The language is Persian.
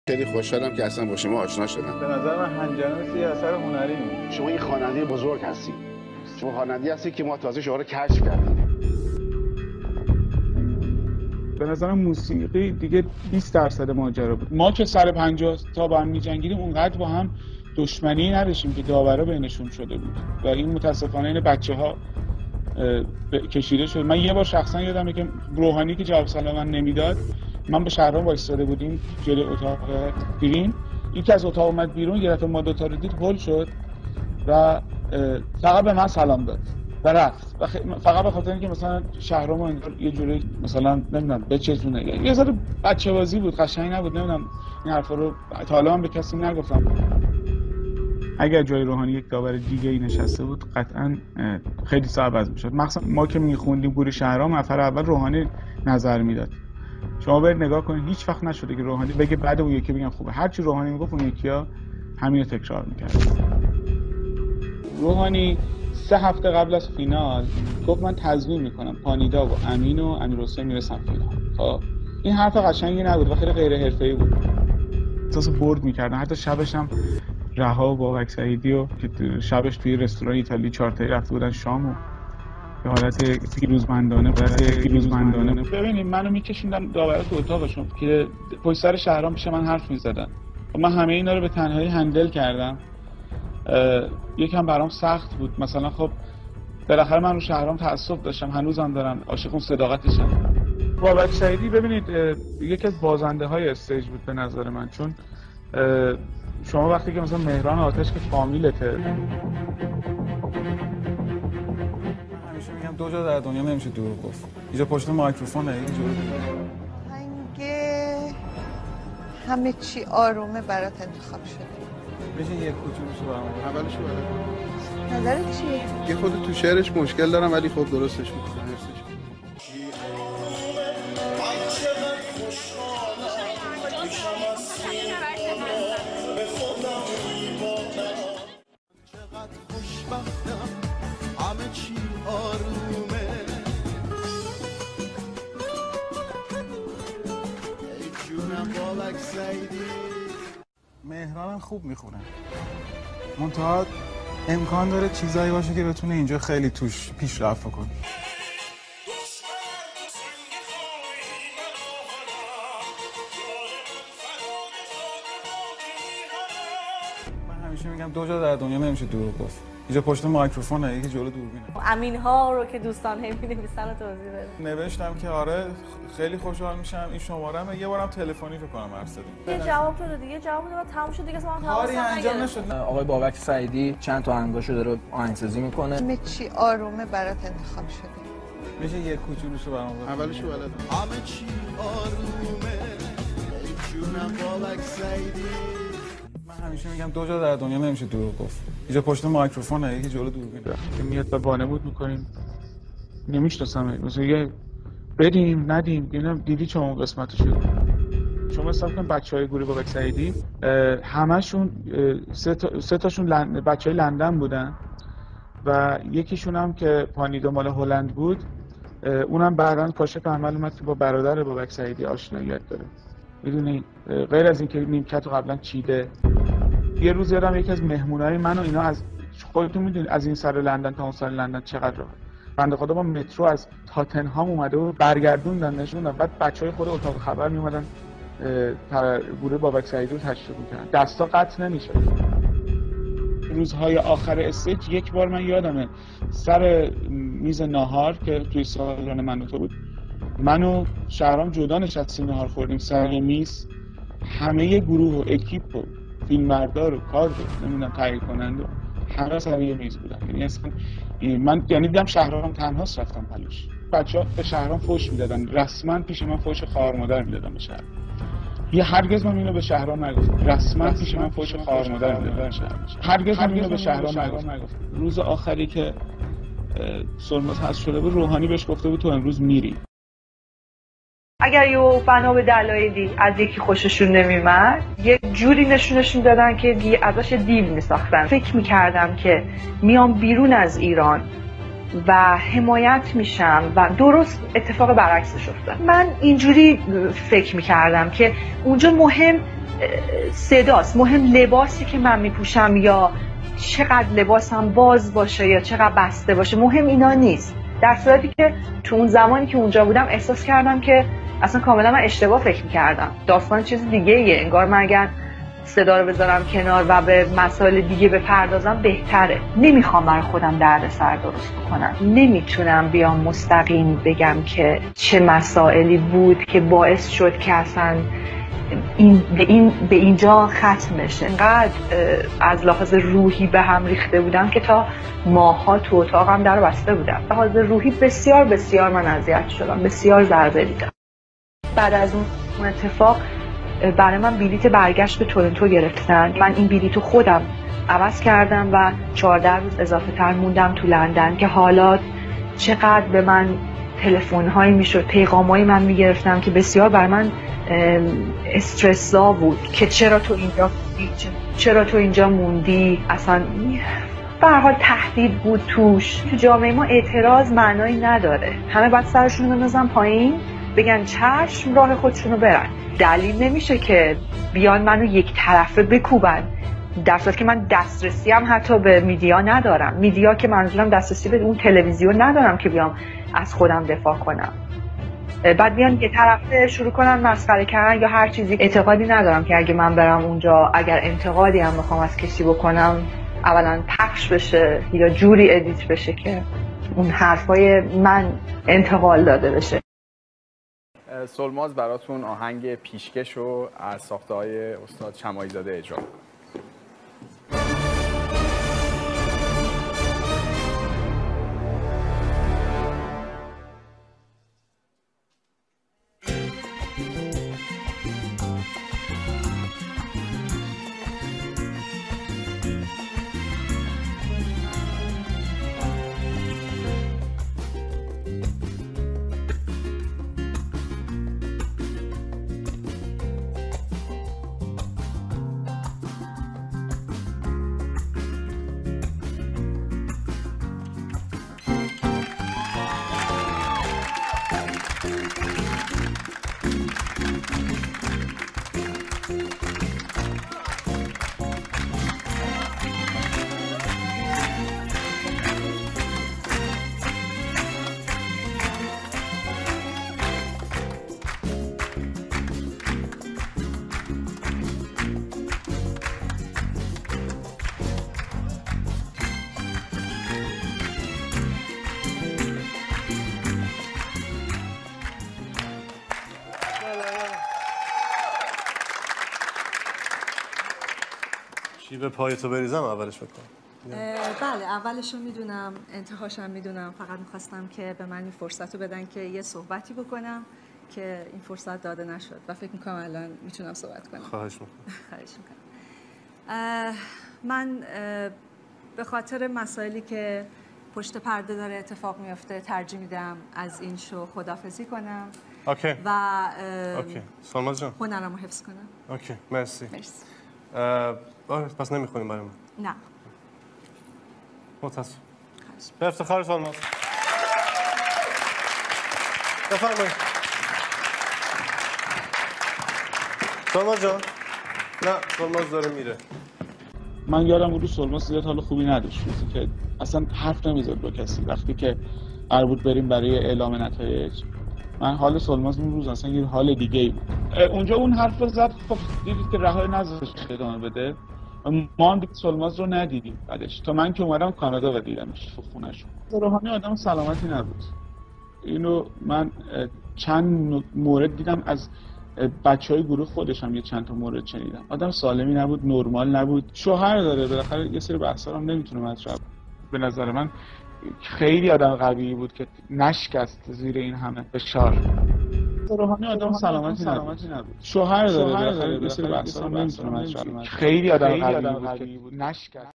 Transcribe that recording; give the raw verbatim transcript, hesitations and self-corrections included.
خیلی خوشحالم که اصلا با شما آشنا شدم. به نظر من هنجرنس یه اثر هنری بود. شما یه خواننده بزرگ هستی. شما خواننده هستی که ما تازه شما رو کشف کردیم. به نظرم موسیقی دیگه بیست درصد ماجرا بود. ما که سر پنجاه تا با هم می‌جنگیدیم اونقدر با هم دشمنی نداشتیم که داورا بینشون شده بود و این متاسفانه این بچه‌ها کشیده شد. من یه بار شخصا یادمه که روحانی که جواب سلام من نمیداد، من به شهرام وایساده بودیم جلوی اتاق گرین، یکی از اتاق اومد بیرون، یه دفعه ما دوتا رو دید، هول شد و فقط به من سلام داد و رفت و فقط به خاطر اینکه مثلا شهرام انگار یه جوری مثلا نمیدونم بچزونه، یه ذره بچه بازی بود، قشنگ نبود. نمیدونم این حرفا رو تا حالا هم به کسی نگفتم. اگر جای روحانی یک داور دیگه ای نشسته بود قطعا خیلی صعب از میشد. مخصوصا ما که میخوندیم گوری شهرام، نفر اول روحانی نظر میداد. شما برید نگاه کنید، هیچ وقت نشده که روحانی بگه بعد اون یکی بگن خوبه. هر چی روحانی میگفت اون یکی‌ها همین رو تکرار میکرد. روحانی سه هفته قبل از فینال گفت من تضمین میکنم پانیدا و امین و امیرحسین میرسن فینال. خب این حرف قشنگی نبود و خیلی غیر حرفه‌ای بود. احساس برد میکردن. حتی شبش هم رها و بابک سعیدی و شبش توی رستوران ایتالی چارتایی رفته بودن شامو به حالت پیروزمندانه پیروزمندانه ببینید منو میکشوندن داورا تو اتاقشون که پشت سر شهرام پیش من حرف میزدن و من همه اینا رو به تنهایی هندل کردم. یکم برام سخت بود. مثلا خب بالاخره من رو شهرام تعصب داشتم، هنوزم دارم، عاشق اون صداقتشم. بابک سعیدی ببینید یکی از بازنده های استیج بود به نظر من، چون شما وقتی که مثلا مهران آتش که فامیلته، همیشه میگم دو جا در دنیا نمیشه دروغ گفت. اینجا پشت مایکروفونه، اینجا هنگ همه چی آرومه برات انتخاب شده. بشین یک کوچولوشو برام. اولشو بله. نظرت چیه؟ یه خود تو شعرش مشکل دارم ولی خب درستش میکنم. مهران خوب میخونه، منتها امکان داره چیزایی باشه که بتونه اینجا خیلی توش پیشرفت کنه. من همیشه میگم دو جا در دنیا نمیشه دروغ گفت. اینجا پشت مایکروفونه، یکی جلو دوربینه. امین ها رو که دوستان هی می‌نویسن رو توضیح بده. نوشتم که آره خیلی خوشحال میشم، این شماره‌مه، یه بارم تلفنی فکر کنم عرض دادم. یه جواب داد دیگه، جواب داد تموم شد دیگه، اصلا کاری انجام نشد. آقای بابک سعیدی چند تا آهنگاشو داره آهنگسازی میکنه. همه چی آرومه برات انتخاب شده. میشه یک کوچولوشو برام بگید؟ اولشو بلدم. همه چی آرومه جونم بابک سعیدی. من همیشه میگم دو جا در دنیا نمیشه دروغ گفت. اینجا پشت مایکروفونه، یکی جلو دوربینه. که میاد با وانمود میکنیم نمیشناسم، مثلا یه بدیم ندیم، اینا دیدی چون قسمتشو. شما حساب کن بچهای گروه بابک سعیدی همشون سه تا سه تاشون لن... بچهای لندن بودن و یکیشون هم که پانیدا مال هلند بود، اونم بعداً کاشف عمل اومد که با برادر بابک سعیدی آشناییت داره. میدونی غیر از اینکه نیمکت رو قبلا چیده. یه روز یادم یکی از مهمونای من و اینا، از خودتون میدونید از این سر لندن تا اون سر لندن چقدر راه، بنده خدا با مترو از تاتنهام اومده و برگردوندن نشوندن، بعد بچهای خود اتاق خبر میومدن گروه بابک سعیدی رو تشریح می‌کردن. دستا قطع نمیشه. روزهای آخر استیج یک بار من یادمه سر میز ناهار که توی سالن من و تو بود، من و شهرام جدا نشستیم ناهار خوردیم سر میز، همه گروه و اکیپ و فیلمبردار و کار و نمیدونم تهیه کننده همه سر یه میز بودن. یعنی اصلا من یعنی دیدم شهرام تنهاست رفتم پلوش. بچه‌ها به شهرام فوش میدادن، رسما پیش من فوش خواهر مادر میدادن به شهرام. یه هرگز من اینو به شهرام نگفتم. رسما پیش من فوش خواهر مادر میدادن به شهرام. هرگز من اینو به شهرام نگفتم. روز آخری که سرماز هست شده بود، روحانی بهش گفته بود تو امروز میری. اگر یه بنا به دلایلی از یکی خوششون نمیومد، یه جوری نشونشون دادن که ازش دیل میساختن. فکر میکردم که میام بیرون از ایران و حمایت میشم و درست اتفاق برعکسش افتاد. من اینجوری فکر میکردم که اونجا مهم صداست، مهم لباسی که من میپوشم یا چقدر لباسم باز باشه یا چقدر بسته باشه، مهم اینا نیست. در صورتی که تو اون زمانی که اونجا بودم احساس کردم که اصلا کاملا من اشتباه فکر میکردم. داستان چیز دیگه ایه. انگار من اگر صدا رو بذارم کنار و به مسائل دیگه بپردازم بهتره. نمیخوام برای خودم دردسر درست بکنم. نمیتونم بیام مستقیم بگم که چه مسائلی بود که باعث شد که اصلا این به, این به اینجا ختم بشه. انقدر از لحاظ روحی به هم ریخته بودم که تا ماها تو اتاقم در بسته بودم. لحاظ روحی بسیار بسیار من اذیت شدم، بسیار ضربه دیدم. بعد از اون اتفاق برای من بلیت برگشت به تورنتو گرفتن. من این بلیت رو خودم عوض کردم و چهارده روز اضافه تر موندم تو لندن که حالا چقدر به من تلفن هایی میشد، پیغام هایی من میگرفتم که بسیار بر من استرسا بود که چرا تو اینجا موندی، چرا تو اینجا موندی. اصلا به هر حال تهدید بود توش. تو جامعه ما اعتراض معنایی نداره. همه باید سرشون رو بندازن پایین، بگن چشم، راه خودشونو برن. دلیل نمیشه که بیان منو یک طرفه بکوبن، در صورتی که من دسترسی هم حتی به میدیا ندارم. میدیا که منظورم دسترسی به اون تلویزیون ندارم که بیام از خودم دفاع کنم. بعد بیان یه طرفه شروع کنن مسخره کردن یا هر چیزی. اعتقادی ندارم که اگه من برم اونجا، اگر انتقادی هم بخوام از کسی بکنم، اولا پخش بشه یا جوری ادیت بشه که اون حرفای من انتقال داده بشه. سلماز براتون آهنگ پیشکش رو از ساخته‌های استاد شماعی زاده اجرا می‌کنه. شیوه پایتو بریزم اولش بکنم. بله اولش رو میدونم، انتهاشم میدونم. فقط میخواستم که به من این فرصت رو بدن که یه صحبتی بکنم که این فرصت داده نشد و فکر میکنم الان میتونم صحبت کنم. خواهش میکنم. خواهش میکنم. من به خاطر مسائلی که پشت پرده داره اتفاق میفته ترجیح میدم از این شو خداحافظی کنم. اوکی. و اوکی. سلماز جان. هنرمو حفظ کنم. اوکی. مرسی. مرسی. آره پس نمیخونیم برای من. نه. متاسف. به افتخار سلماز. بفرمایید. سلماز جان. نه سلماز داره میره. من یادم بود سلماز زیاد حال خوبی نداشت، روزی که اصلا حرف نمیزد با کسی. وقتی که قرار بود بریم برای اعلام نتایج، من حال سلماز اون روز اصلا یه حال دیگه ای بود. اونجا اون حرف رو زد، خب دیدید که رهای نذاشت ادامه بده. ما هم دیگه سلماز رو ندیدیم بعدش تا من که اومدم کانادا و دیدمش تو خونه‌شون. روحانی آدم سلامتی نبود. اینو من چند مورد دیدم از بچهای گروه خودش هم یه چند تا مورد شنیدم. آدم سالمی نبود، نرمال نبود. شوهر داره، بالاخره یه سری بحثا هم نمیتونه مطرح. به نظر من خیلی آدم قوی بود که نشکست زیر این همه فشار. روحانی آدم سلامتی نبود. شوهر داره، بالاخره یه سری بحثا هم نمیتونه مطرح. خیلی آدم قوی بود که نشکست.